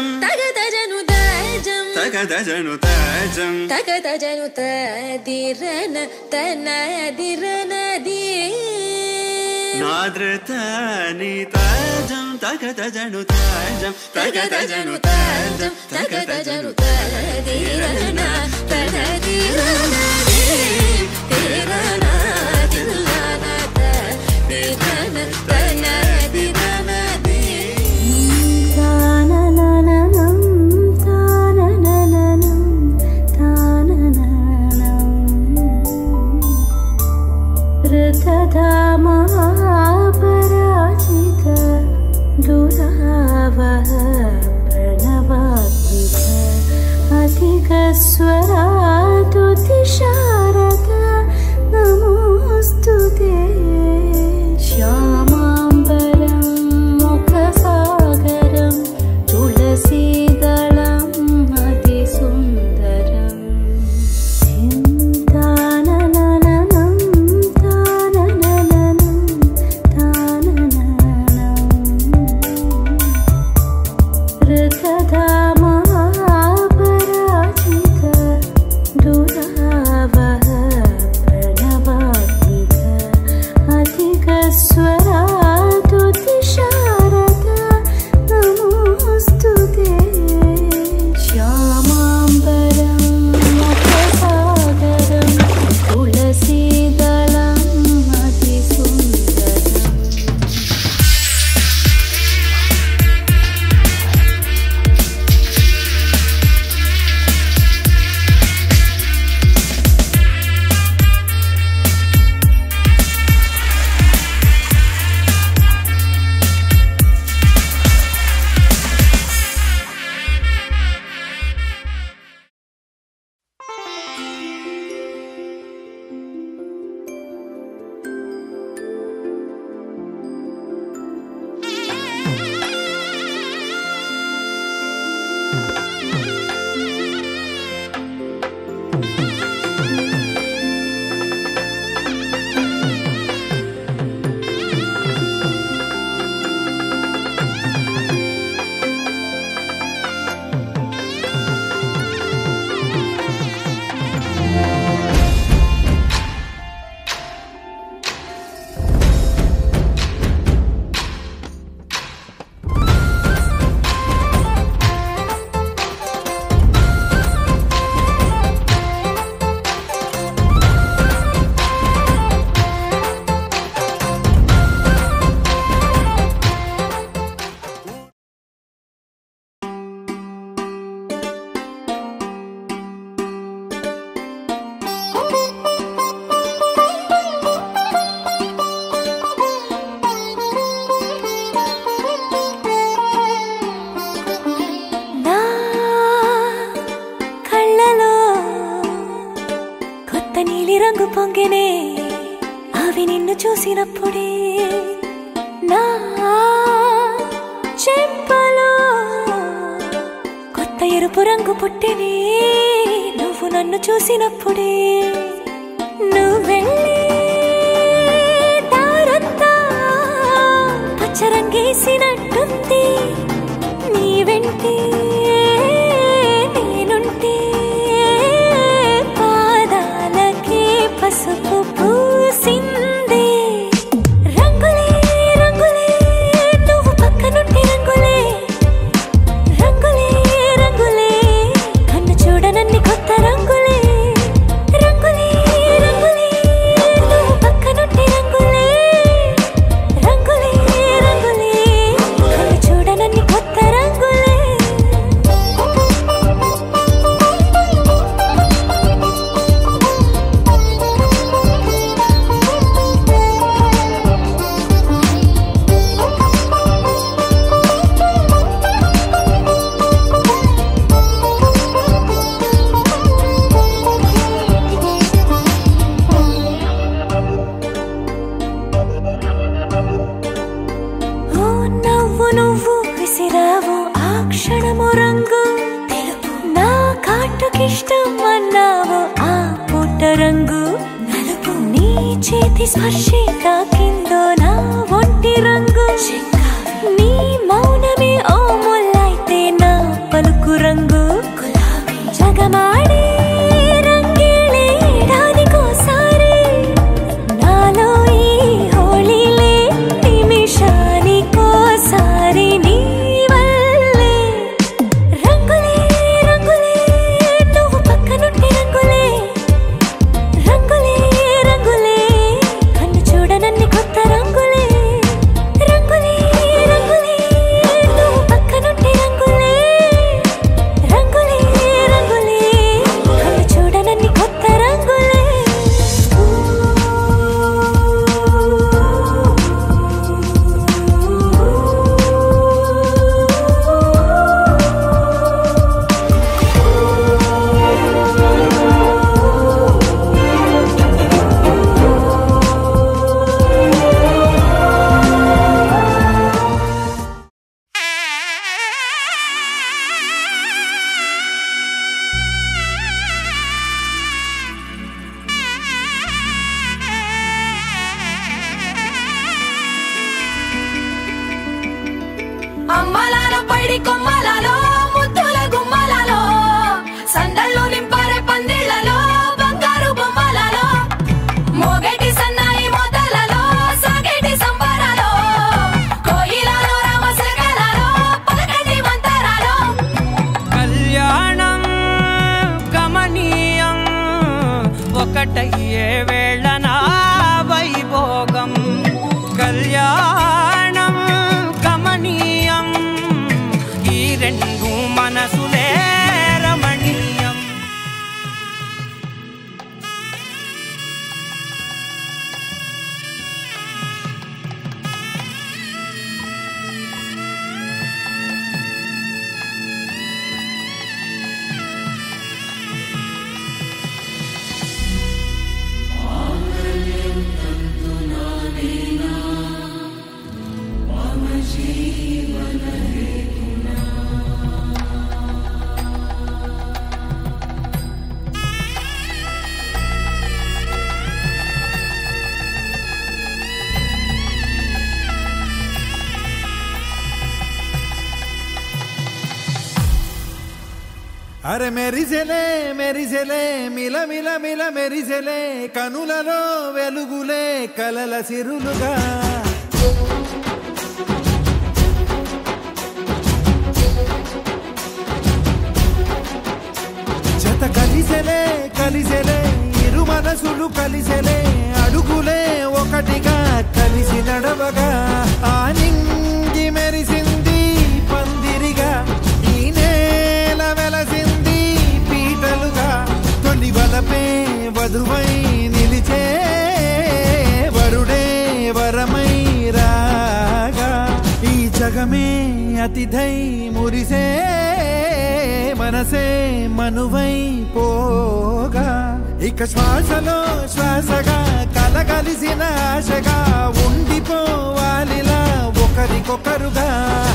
తగదజను తాజం తగదజను తదిరన తనదిరనది నాద్రతని తాజం తగదజను తాజం తగదజను తాజం తగదజను తదిరన తనదిరనది తిరన తిల్లన తదిరన తనదిరనది महापराजित दुरावह प्रणवात्मिक अधिकस्वरातुतिशारद नमोस्तुते श्यामाम्बरं मुखसागरं तुलसीदलम् अतिसुन्दरम् చూసినప్పుడే నా చెంపలో కొత్త ఎరుపు రంగు పుట్టినే నువ్వు నన్ను చూసినప్పుడే నువ్వెళ్ళే దారంతా పచ్చరంగేసినట్టుంది నీ వెంటే నేనుంటే పాదాలకే పసుపు పూసింది స్పర్శే తాకిందో నా ఒంటి రంగు నీ మౌనమే ఓ ముల్లైతే నా మామిడి కొమ్మలలో ముద్దుల గుమ్మలలో సందళ్ళు నింపారే పందిళ్లలో బంగారు బొమ్మలలో మోగేటి సన్నాయి మోతలలో సాగేటి సంబరాలో కోయిలలో రామశకలలో పలకండి మంతరాలో కళ్యాణం గమనీయం ఒకటయ్యే వేళ నా వైభోగం కళ్యాణం గమనీయం ఈ రెండు మనసులే రమణీయం అరే మెరిసెలే మెరిసెలే మిల మిల మిల మెరిసెలే కనులలో వెలుగులే కలల సిరులుగా జత కలిసెలే కలిసెలే ఇరు మనసులు కలిసెలే అడుగులే ఒకటిగా కలిసి నడవగా ఆ నింగి మెరిసింది పందిరిగా ఈ నేల వెలసింది పీటలుగా తొలి వలపే వధువై నిలిచే వరుడే వరమై రాగా ఈ జగమే అతిథై మురిసే మనసే మనువై పోగా ఇక శ్వాసలో శ్వాసగా కలగలిసిన ఆశగా ఉండిపోవాలిలా ఒకరికొకరుగా